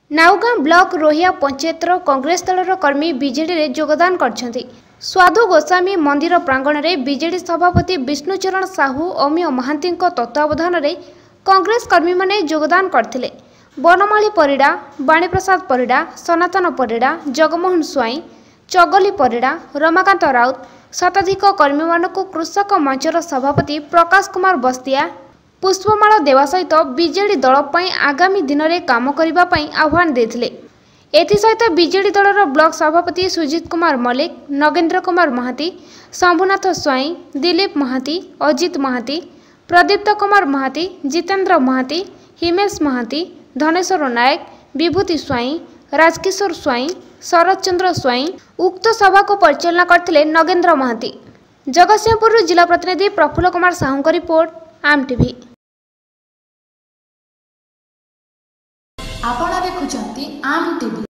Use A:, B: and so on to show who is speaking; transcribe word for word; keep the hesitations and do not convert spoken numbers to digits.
A: नाउगाँ block रोहिया पंचायतर कांग्रेस दलर कर्मी BJD रे योगदान करछंती। स्वादु गोस्वामी मंदिर प्रांगण में बीजेडी सभापति विष्णुचरण साहू अमीय महांती तत्वावधान में कांग्रेस कर्मी माने योगदान करथिले। बनमाली परिडा, बाणीप्रसाद परिडा, सनातन परिडा, जगमोहन स्वाई, चगली परिडा, रमाकांत राउत शताधिक कर्मी मानक कृषक मंचर सभापति प्रकाश कुमार बस्तिया पुष्पमाला देवा सहित बीजेडी दल पई आगामी दिन में काम करिबा पई आह्वान देथिले। एथि सहित बीजेडी दलर ब्लॉक सभापति सुजित कुमार मल्लिक, नगेंद्र कुमार महांती, शंभुनाथ स्वाई, दिलीप महांती, अजित महांती, प्रदीप्त कुमार महांती, जितेंद्र महांती, हिमेश महांती, धनेश्वर नायक, विभूति स्वाई, राजकिशोर स्वाई, शरद चंद्र स्वाई उक्त सभा को परिचालना करथिले नगेंद्र महांती। जगतसिंहपुर जिला प्रतिनिधि प्रफुल्ल कुमार साहू का रिपोर्ट, आम टीवी।
B: आपण देखुचंती आम टीवी।